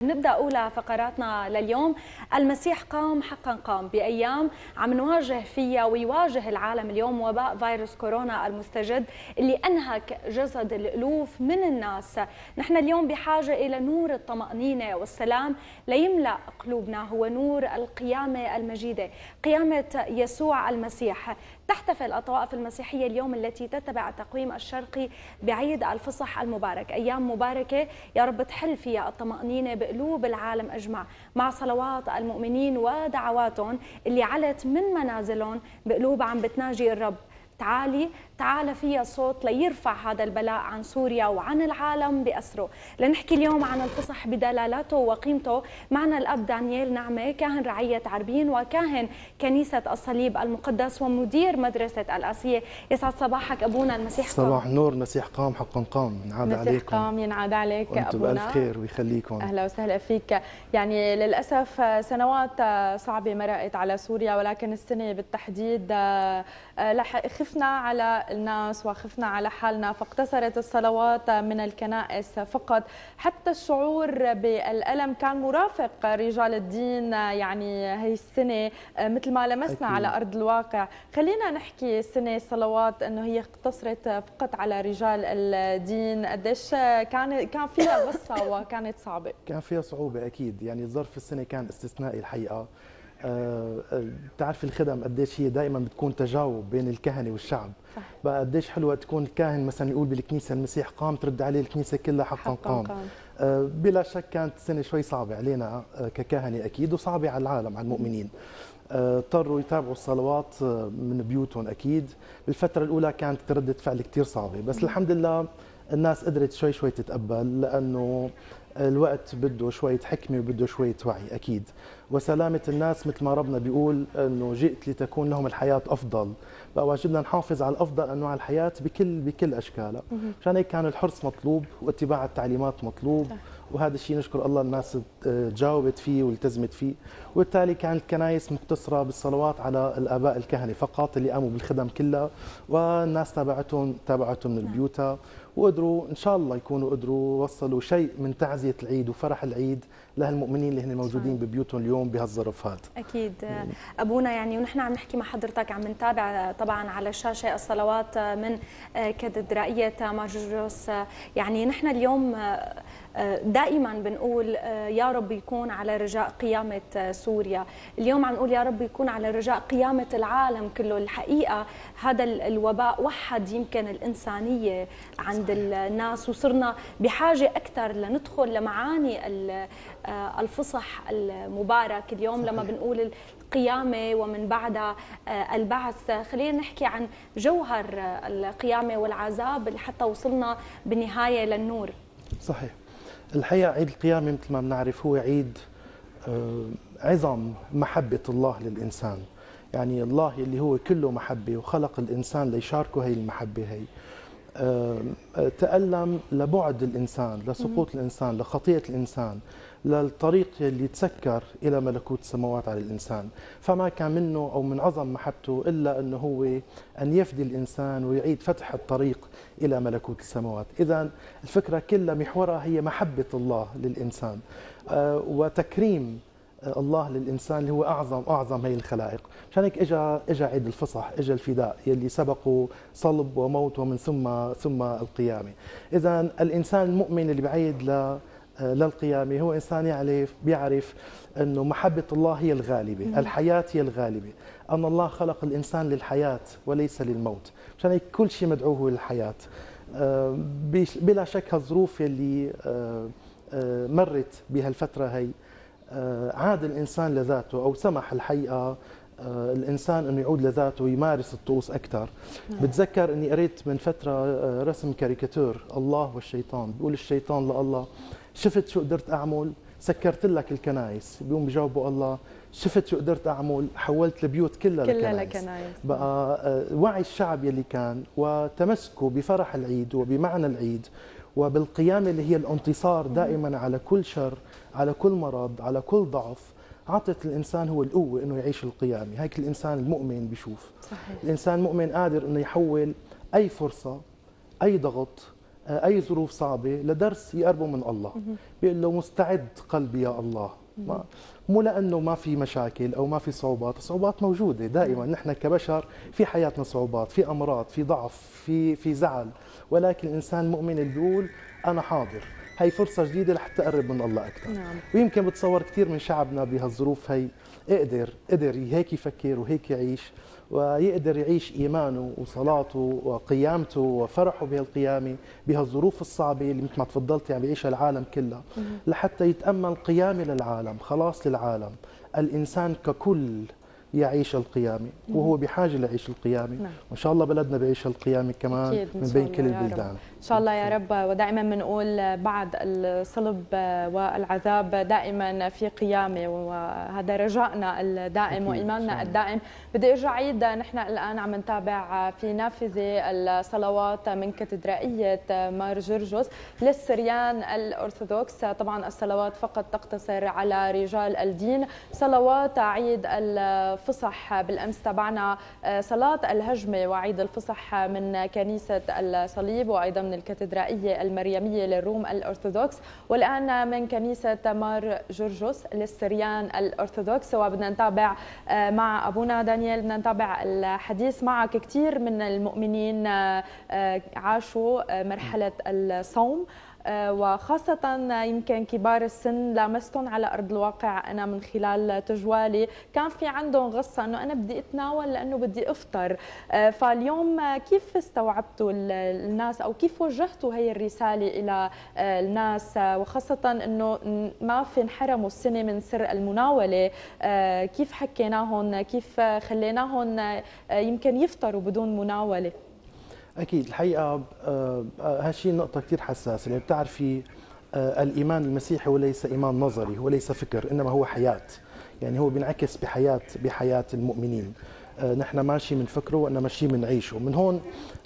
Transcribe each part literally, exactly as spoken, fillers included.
نبدأ أولى فقراتنا لليوم. المسيح قام حقا قام بأيام عم نواجه فيها ويواجه العالم اليوم وباء فيروس كورونا المستجد اللي أنهك جسد الألوف من الناس. نحن اليوم بحاجة إلى نور الطمأنينة والسلام ليملأ قلوبنا، هو نور القيامة المجيدة، قيامة يسوع المسيح. تحتفل الطوائف المسيحية اليوم التي تتبع التقويم الشرقي بعيد الفصح المبارك، أيام مباركة يا رب تحل فيها الطمأنينة بقلوب العالم أجمع مع صلوات المؤمنين ودعواتهم اللي علت من منازلهم بقلوب عم بتناجي الرب. تعالي تعال فيها صوت ليرفع هذا البلاء عن سوريا وعن العالم بأسره. لنحكي اليوم عن الفصح بدلالاته وقيمته معنا الأب دانيال نعمة، كاهن رعية عربين وكاهن كنيسة الصليب المقدس ومدير مدرسة الآسية. يسعد صباحك أبونا. المسيح قام. صباح النور. المسيح قام حقا قام. ينعاد عليكم. المسيح قام ينعاد عليك وانتم أبونا بألف خير ويخليكم. أهلا وسهلا فيك. يعني للأسف سنوات صعبة مرقت على سوريا، ولكن السنة بالتحديد خفنا على الناس وخفنا على حالنا، فاقتصرت الصلوات من الكنائس فقط. حتى الشعور بالألم كان مرافق رجال الدين يعني هي السنة مثل ما لمسنا أكيد على أرض الواقع. خلينا نحكي السنة الصلوات أنه هي اقتصرت فقط على رجال الدين، قديش كان كان فيها غصة وكانت صعبة؟ كان فيها صعوبة أكيد، يعني ظرف السنة كان استثنائي الحقيقة. بتعرف الخدم قديش هي دائما بتكون تجاوب بين الكهنه والشعب. صح. بقى قديش حلوه تكون الكاهن مثلا يقول بالكنيسه المسيح قام، ترد عليه الكنيسه كلها حقا, حقا قام. قام. بلا شك كانت سنه شوي صعبه علينا ككاهنه اكيد، وصعبه على العالم على المؤمنين. اضطروا يتابعوا الصلوات من بيوتهم اكيد. بالفتره الاولى كانت ردة فعل كثير صعبه، بس م. الحمد لله الناس قدرت شوي شوي تتقبل، لانه الوقت بده شوية حكمة وبده شوية وعي أكيد. وسلامة الناس مثل ما ربنا بيقول أنه جئت لتكون لهم الحياة أفضل، بقى واجبنا نحافظ على الأفضل أنواع الحياة بكل بكل أشكالها. مشان هيك كان الحرص مطلوب واتباع التعليمات مطلوب، وهذا الشيء نشكر الله الناس تجاوبت فيه والتزمت فيه. وبالتالي كانت الكنائس مقتصرة بالصلوات على الآباء الكهنة فقط اللي قاموا بالخدم كلها، والناس تابعتهم تابعتهم من بيوتها، وقدروا ان شاء الله يكونوا قدروا وصلوا شيء من تعزيه العيد وفرح العيد لهالمؤمنين اللي هن موجودين ببيوتهم اليوم بهالظرف هذا. اكيد ابونا، يعني ونحن عم نحكي مع حضرتك عم نتابع طبعا على الشاشه الصلوات من كاتدرائيه مارجوروس. يعني نحن اليوم دائما بنقول يا رب يكون على رجاء قيامة سوريا، اليوم عم نقول يا رب يكون على رجاء قيامة العالم كله. الحقيقة هذا الوباء وحد يمكن الإنسانية عند الناس، وصرنا بحاجة أكثر لندخل لمعاني الفصح المبارك اليوم. صحيح. لما بنقول القيامة ومن بعدها البعث، خلينا نحكي عن جوهر القيامة والعذاب اللي حتى وصلنا بالنهاية للنور. صحيح. الحقيقة عيد القيامة مثل ما بنعرف هو عيد عظم محبة الله للإنسان. يعني الله اللي هو كله محبة وخلق الإنسان ليشاركه هي المحبة هي، تألم لبعد الإنسان، لسقوط الإنسان، لخطيئة الإنسان، للطريق اللي تسكر إلى ملكوت السماوات على الإنسان. فما كان منه أو من عظم محبته إلا أنه هو أن يفدي الإنسان ويعيد فتح الطريق إلى ملكوت السماوات. إذن الفكرة كلها محورها هي محبة الله للإنسان وتكريم الله للإنسان اللي هو أعظم أعظم هي الخلائق. مشان هيك إجا إجا عيد الفصح، إجا الفداء يلي سبقه صلب وموت ومن ثم ثم القيامة. إذن الإنسان المؤمن اللي بعيد ل للقيامة هو إنسان يعرف بيعرف أنه محبة الله هي الغالبة، مم. الحياة هي الغالبة، أن الله خلق الإنسان للحياة وليس للموت. مشان هيك كل شيء مدعوه للحياة. بلا شك هالظروف اللي مرت بهالفترة هي عاد الإنسان لذاته، أو سمح الحقيقة الإنسان أنه يعود لذاته ويمارس الطقوس أكثر. بتذكر أني قريت من فترة رسم كاريكاتير الله والشيطان، بيقول الشيطان لله شفت شو قدرت أعمل؟ سكرت لك الكنائس. بيقوم بجاوبوا الله شفت شو قدرت أعمل؟ حولت البيوت كلها كلها لكنائس. لكنائس. بقى وعي الشعب يلي كان وتمسكوا بفرح العيد وبمعنى العيد وبالقيامة اللي هي الانتصار دائما على كل شر، على كل مرض، على كل ضعف، عطت الإنسان هو القوة إنه يعيش القيامة. هيك الإنسان المؤمن بيشوف. صحيح. الإنسان المؤمن قادر إنه يحول أي فرصة، أي ضغط، اي ظروف صعبه لدرس يقربوا من الله. بيقول له مستعد قلبي يا الله، ما مو لانه ما في مشاكل او ما في صعوبات، الصعوبات موجوده دائما، نحن كبشر في حياتنا صعوبات، في امراض، في ضعف، في في زعل، ولكن الانسان المؤمن اللي بيقول انا حاضر، هي فرصه جديده لحتى اقرب من الله اكثر. نعم. ويمكن بتصور كثير من شعبنا بهالظروف هي قدر قدر هيك يفكر وهيك يعيش، ويقدر يعيش إيمانه وصلاته وقيامته وفرحه بهالقيامة بهالظروف الصعبة اللي مثل ما تفضلتي عم يعيشها العالم كلها، لحتى يتأمل قيامة للعالم، خلاص للعالم، الإنسان ككل يعيش القيامة، وهو بحاجة ليعيش القيامة. نعم. وإن شاء الله بلدنا بيعيش القيامة كمان من بين كل البلدان. إن شاء الله يا رب. ودائما بنقول بعد الصلب والعذاب دائما في قيامة، وهذا رجائنا الدائم وإيماننا الدائم. بدي أرجع عيد، نحن الآن عم نتابع في نافذة الصلوات من كاتدرائية مار جرجس للسريان الأرثوذكس. طبعا الصلوات فقط تقتصر على رجال الدين. صلوات عيد الفصح بالأمس تابعنا صلاة الهجمة وعيد الفصح من كنيسة الصليب وأيضا من الكاتدرائية المريمية للروم الأرثوذكس، والآن من كنيسة مار جرجس للسريان الأرثوذكس. وبدنا نتابع مع أبونا دانيال، بدنا نتابع الحديث معك. كثير من المؤمنين عاشوا مرحلة الصوم، وخاصة يمكن كبار السن لامستهم على أرض الواقع. أنا من خلال تجوالي كان في عندهم غصة أنه أنا بدي أتناول لأنه بدي أفطر. فاليوم كيف استوعبتوا الناس أو كيف وجهتوا هي الرسالة إلى الناس، وخاصة أنه ما في انحرموا السنة من سر المناولة؟ كيف حكيناهم، كيف خليناهم يمكن يفطروا بدون مناولة؟ أكيد الحقيقة هالشيء نقطة كثير حساسة، لأن بتعرفي الإيمان المسيحي هو ليس إيمان نظري، هو ليس فكر، إنما هو حياة. يعني هو بينعكس بحياة بحياة المؤمنين. نحن ماشي من فكره وإنما ماشي من عيشه. من هون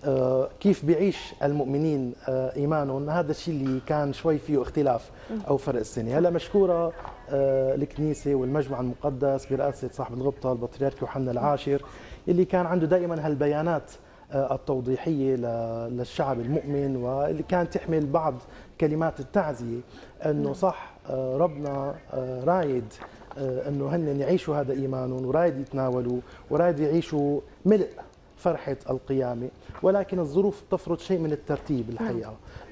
كيف بيعيش المؤمنين إيمانهم، هذا الشيء اللي كان شوي فيه اختلاف أو فرق السنة. هلا مشكورة الكنيسة والمجمع المقدس برئاسة صاحب الغبطة البطريرك يوحنا العاشر، اللي كان عنده دائما هالبيانات التوضيحية للشعب المؤمن، واللي كانت تحمل بعض كلمات التعزية أنه صح ربنا رايد أنه هن يعيشوا هذا إيمانهم، ورايد يتناولوا، ورايد يعيشوا ملء فرحة القيامة، ولكن الظروف تفرض شيء من الترتيب الحقيقة.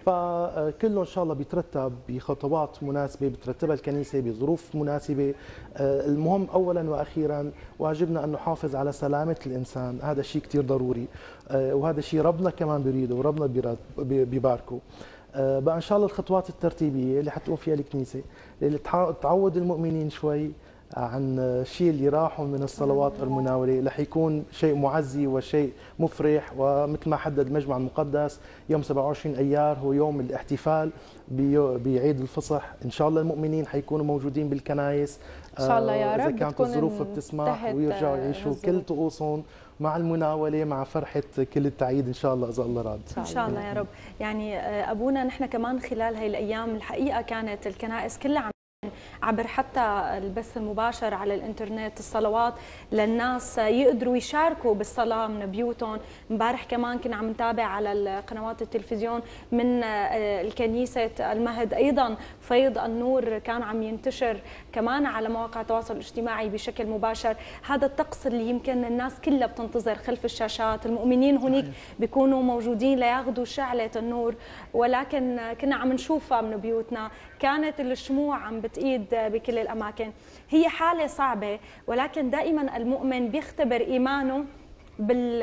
فكله إن شاء الله بيترتب بخطوات مناسبة بترتبها الكنيسة بظروف مناسبة. المهم أولا وأخيرا واجبنا أن نحافظ على سلامة الإنسان، هذا الشيء كتير ضروري، وهذا الشيء ربنا كمان بيريده وربنا بيباركه. بقى إن شاء الله الخطوات الترتيبية اللي حتقوم فيها الكنيسة اللي تعود المؤمنين شوي عن الشيء اللي راحوا من الصلوات المناولة، رح يكون شيء معزي وشيء مفرح. ومثل ما حدد المجمع المقدس يوم سبعة وعشرين أيار هو يوم الاحتفال بعيد الفصح. إن شاء الله المؤمنين حيكونوا موجودين بالكنائس إن شاء الله يا رب، إذا كانت الظروف بتسمح، ويرجعوا يعيشوا كل طقوسهم مع المناولة مع فرحة كل التعيد إن شاء الله إذا الله راد. إن شاء الله يا رب. يعني أبونا نحن كمان خلال هاي الأيام الحقيقة كانت الكنائس كلها عم عبر حتى البث المباشر على الانترنت الصلوات للناس يقدروا يشاركوا بالصلاة من بيوتهم. امبارح كمان كنا عم نتابع على قنوات التلفزيون من الكنيسة المهد أيضا فيض النور كان عم ينتشر كمان على مواقع التواصل الاجتماعي بشكل مباشر. هذا الطقس اللي يمكن الناس كلها بتنتظر خلف الشاشات، المؤمنين هناك بيكونوا موجودين لياخذوا شعلة النور، ولكن كنا عم نشوفها من بيوتنا. كانت الشموع عم بتقيد بكل الأماكن. هي حالة صعبة، ولكن دائما المؤمن بيختبر إيمانه بال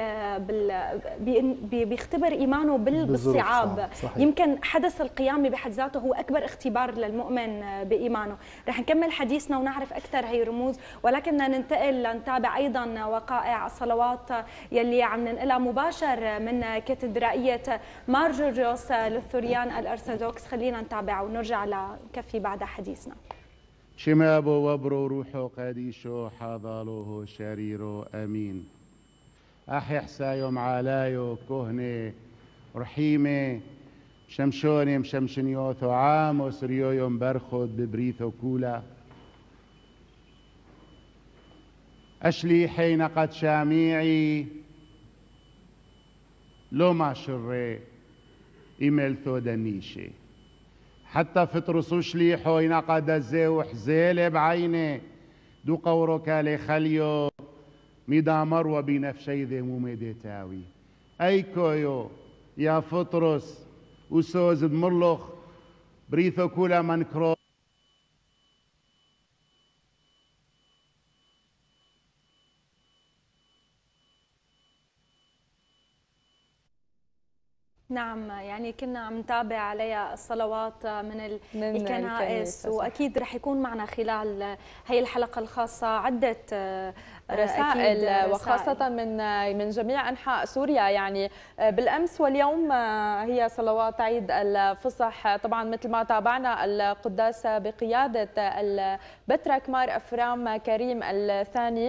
بال بيختبر ايمانه بالصعاب. يمكن حدث القيامه بحد ذاته هو اكبر اختبار للمؤمن بايمانه. رح نكمل حديثنا ونعرف اكثر هي الرموز، ولكن ننتقل لنتابع ايضا وقائع الصلوات يلي عم ننقلها مباشر من كاتدرائيه مار جرجس للثريان الارثوذكس. خلينا نتابع ونرجع لنكفي بعد حديثنا. شمابو وبرو روحو قديشو حاضالوه شريرو امين. أحي حسايو معالايو كهنة رحيمة شمشوني مشمشنيوثو عامو سريويو مبرخد ببريثو كولا أشلي حين قد شاميعي لو ما شري إيميل ثودا نيشي حتى فطرسو شليحو ينقد الزيو حزيل بعيني دو قورو كالي خليو ميدامر وبنفشي ذي مميدي تاوي أي كويو يا فطرس وسوز بمرلخ بريثو كولا منكرو. نعم، يعني كنا عم نتابع عليها الصلوات من, من الكنائس، واكيد رح يكون معنا خلال هي الحلقه الخاصه عده رسائل, رسائل وخاصة من من جميع أنحاء سوريا. يعني بالأمس واليوم هي صلوات عيد الفصح، طبعا مثل ما تابعنا القداس بقيادة البترك مار أفرام كريم الثاني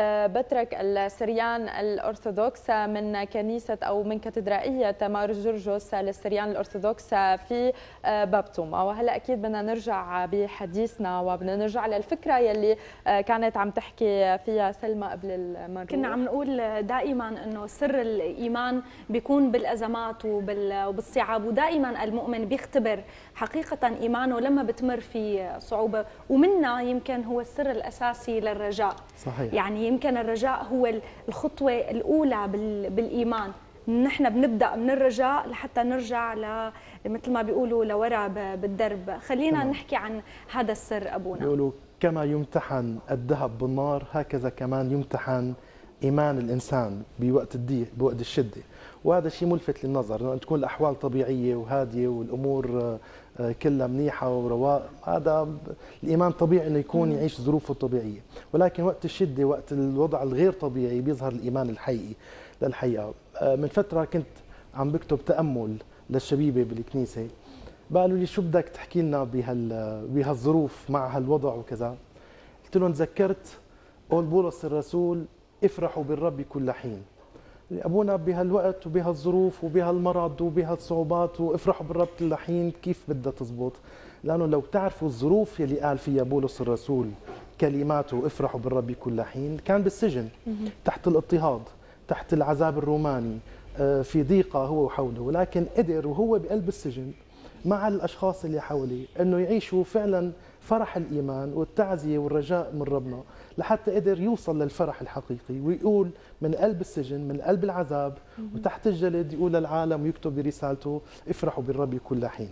بترك السريان الأرثوذكس من كنيسة أو من كاتدرائية مار جورجوس للسريان الأرثوذكس في بابتوما. وهلا أكيد بدنا نرجع بحديثنا وبدنا نرجع للفكرة يلي كانت عم تحكي فيها سلمى قبل المرة. كنا عم نقول دائما انه سر الايمان بيكون بالازمات وبالصعاب، ودائما المؤمن بيختبر حقيقه ايمانه لما بتمر في صعوبه، ومنها يمكن هو السر الاساسي للرجاء. صحيح. يعني يمكن الرجاء هو الخطوه الاولى بالايمان. نحن بنبدا من الرجاء لحتى نرجع ل مثل ما بيقولوا لورا بالدرب. خلينا طبعا نحكي عن هذا السر ابونا. بيقولوا كما يمتحن الذهب بالنار هكذا كمان يمتحن إيمان الإنسان بوقت الضيق بوقت الشدة، وهذا شيء ملفت للنظر لأن تكون الأحوال طبيعية وهادية والأمور كلها منيحة ورواء، هذا الإيمان طبيعي أنه يكون يعيش ظروفه الطبيعية، ولكن وقت الشدة وقت الوضع الغير طبيعي بيظهر الإيمان الحقيقي للحقيقة. من فترة كنت عم بكتب تأمل للشبيبة بالكنيسة، قالوا لي شو بدك تحكي لنا بهال بهالظروف مع هالوضع وكذا. قلت لهم تذكرت قول بولس الرسول افرحوا بالرب كل حين. ابونا بهالوقت وبهالظروف وبهالمرض وبهالصعوبات وافرحوا بالرب كل حين، كيف بدها تزبط؟ لانه لو تعرفوا الظروف يلي قال فيها بولس الرسول كلماته افرحوا بالرب كل حين، كان بالسجن تحت الاضطهاد تحت العذاب الروماني في ضيقه هو وحوله، ولكن قدر وهو بقلب السجن مع الأشخاص اللي حواليه أنه يعيشوا فعلا فرح الإيمان والتعزية والرجاء من ربنا، لحتى قدر يوصل للفرح الحقيقي ويقول من قلب السجن من قلب العذاب وتحت الجلد يقول للعالم ويكتب برسالته افرحوا بالرب كل حين.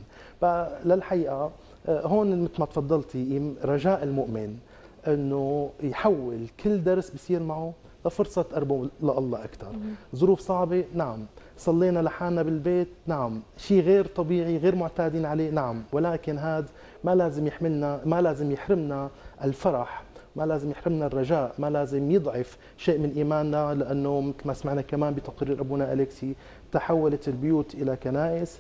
فللحقيقة هون مثل ما تفضلتي رجاء المؤمن أنه يحول كل درس بيصير معه لفرصة قربه لله أكثر. ظروف صعبة نعم، صلينا لحالنا بالبيت نعم، شيء غير طبيعي غير معتادين عليه نعم، ولكن هذا ما لازم يحملنا ما لازم يحرمنا الفرح، ما لازم يحرمنا الرجاء، ما لازم يضعف شيء من إيماننا، لأنه مثل ما سمعنا كمان بتقرير أبونا أليكسي تحولت البيوت إلى كنائس.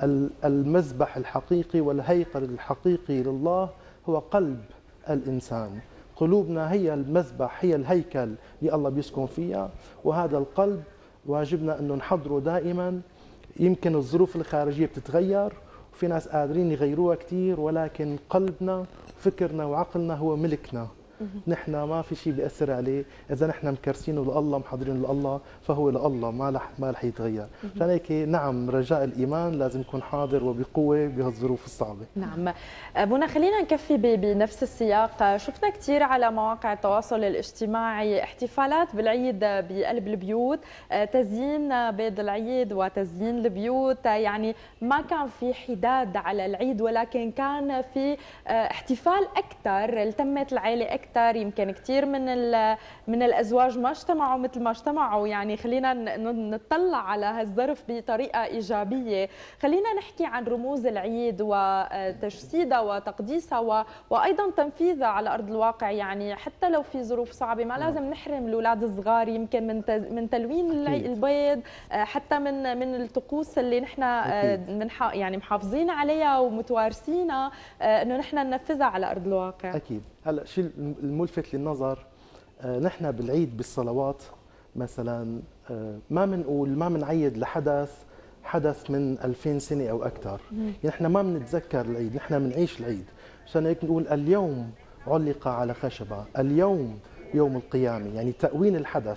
المذبح الحقيقي والهيكل الحقيقي لله هو قلب الإنسان. قلوبنا هي المذبح هي الهيكل اللي الله بيسكن فيها، وهذا القلب واجبنا انه نحضره دائما. يمكن الظروف الخارجيه بتتغير وفي ناس قادرين يغيروها كثير، ولكن قلبنا فكرنا وعقلنا هو ملكنا، نحن ما في شيء بيأثر عليه. اذا نحن مكرسينه لله محضرين لله فهو لله ما رح ما رح يتغير. عشان هيك نعم رجاء الايمان لازم يكون حاضر وبقوه بهالظروف الصعبه. نعم ابونا، خلينا نكفي بنفس السياق. شفنا كثير على مواقع التواصل الاجتماعي احتفالات بالعيد بقلب البيوت، تزيين بيت العيد وتزيين البيوت، يعني ما كان في حداد على العيد ولكن كان في احتفال اكثر، التمت العائله اكثر. يمكن كثير من من الازواج ما اجتمعوا مثل ما اجتمعوا، يعني خلينا نطلع على هالظرف بطريقه ايجابيه. خلينا نحكي عن رموز العيد وتجسيدها وتقديسها وايضا تنفيذها على ارض الواقع. يعني حتى لو في ظروف صعبه ما لازم نحرم الاولاد الصغار يمكن من من تلوين البيض، حتى من من الطقوس اللي نحن من يعني محافظين عليها ومتوارثينها انه نحن ننفذها على ارض الواقع. اكيد. هلا شيء الملفت للنظر نحن بالعيد بالصلوات مثلا ما بنقول ما بنعيد لحدث حدث من ألفين سنه او اكثر، يعني نحن ما بنتذكر العيد، نحن بنعيش العيد. عشان هيك نقول اليوم علق على خشبه، اليوم يوم القيامه، يعني تأوين الحدث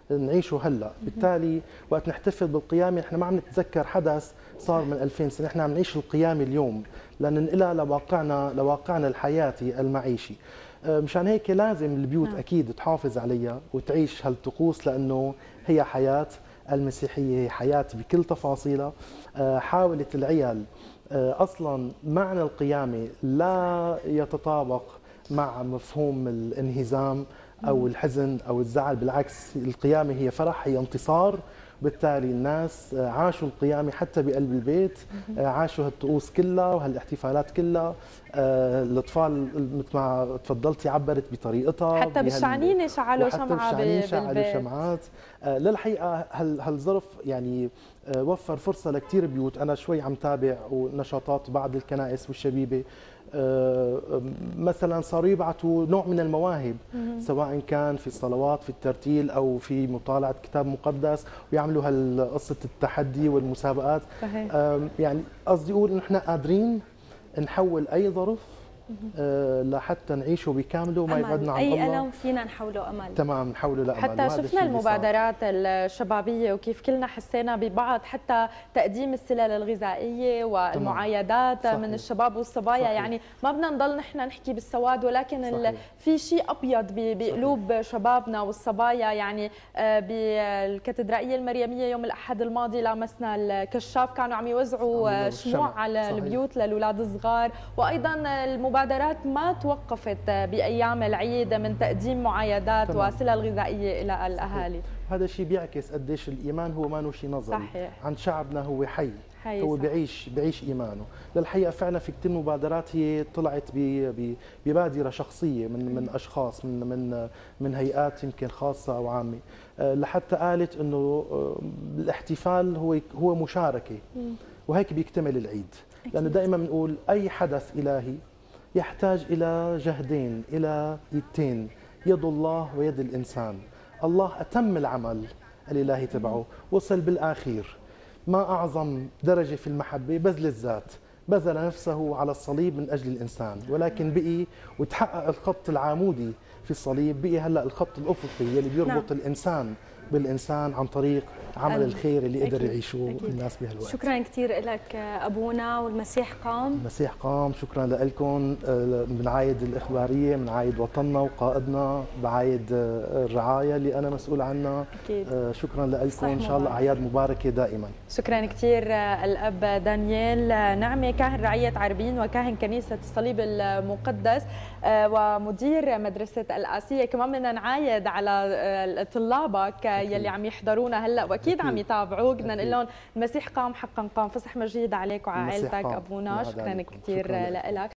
نعيشه هلا، بالتالي وقت نحتفل بالقيامه نحن ما عم نتذكر حدث صار من ألفين سنه، نحن عم نعيش القيامه اليوم لننقلها لواقعنا لواقعنا الحياتي المعيشي. مشان هيك لازم البيوت اكيد تحافظ عليها وتعيش هالطقوس، لانه هي حياه المسيحيه، هي حياه بكل تفاصيلها. حاولت العيال اصلا معنى القيامه لا يتطابق مع مفهوم الانهزام او الحزن او الزعل، بالعكس القيامه هي فرح، هي انتصار. بالتالي الناس عاشوا القيامه حتى بقلب البيت، عاشوا هالطقوس كلها وهالاحتفالات كلها. الاطفال مثل ما تفضلتي عبرت بطريقتها، حتى بالشعنينه شعلوا شمعه بالبيت، شعلوا شمعات. للحقيقه هالظرف يعني وفر فرصه لكثير بيوت. انا شوي عم تابع ونشاطات بعض الكنائس والشبيبه، مثلا صاروا يبعثوا نوع من المواهب، سواء كان في الصلوات في الترتيل او في مطالعه كتاب مقدس، ويعملوا هالقصه التحدي والمسابقات. صحيح. يعني قصدي اقول انه احنا قادرين نحول اي ظرف أه لحتى نعيشه بكامله وما يبعدنا عن الله. اي الم فينا نحوله امل. تمام، نحوله لامل. حتى شفنا المبادرات الشبابيه وكيف كلنا حسينا ببعض، حتى تقديم السلل الغذائيه والمعايدات تمام. من الشباب والصبايا. صحيح. يعني ما بدنا نضل نحن نحكي بالسواد، ولكن في شيء ابيض بقلوب صحيح. شبابنا والصبايا. يعني بالكاتدرائيه المريميه يوم الاحد الماضي لامسنا الكشاف، كانوا عم يوزعوا شموع على صحيح. البيوت للاولاد الصغار. وايضا المبادرات ما توقفت بايام العيد من تقديم معايدات تمام. وسلل غذائيه الى الاهالي. هذا الشيء بيعكس قديش الايمان هو ما شيء نظري. صحيح. عند شعبنا هو حي, حي هو صح. بيعيش بيعيش ايمانه. للحقيقه فعلا في كثير مبادرات هي طلعت ببادره شخصيه من من اشخاص من من من هيئات يمكن خاصه او عامه، لحتى قالت انه الاحتفال هو هو مشاركه، وهيك بيكتمل العيد. لانه دائما بنقول اي حدث الهي يحتاج إلى جهدين، إلى يدين، يد الله ويد الإنسان. الله أتم العمل الإلهي تبعه، وصل بالآخير. ما أعظم درجة في المحبة بذل الذات، بذل نفسه على الصليب من أجل الإنسان، ولكن بقي وتحقق الخط العامودي في الصليب، بقي هلأ الخط الأفقي يلي بيربط نعم. الإنسان بالإنسان عن طريق عمل الخير اللي قدر يعيشوه الناس بهالوقت. شكرا كثير لك أبونا، والمسيح قام. المسيح قام. شكرا لكم. بنعايد الإخبارية، بنعايد وطننا وقائدنا، بعايد الرعاية اللي أنا مسؤول عنها. أكيد. شكرا لكم، إن شاء الله أعياد مباركة دائما. شكرا كثير الأب دانيال نعمة، كاهن رعية عربين وكاهن كنيسة الصليب المقدس ومدير مدرسة الآسية. كمان بدنا نعايد على طلابك يلي عم يحضرونا هلا واكيد عم يتابعوك، بدنا نقول لهم المسيح قام حقا قام. فصح مجيد عليك وعلى عائلتك ابونا. شكرا كثير لك.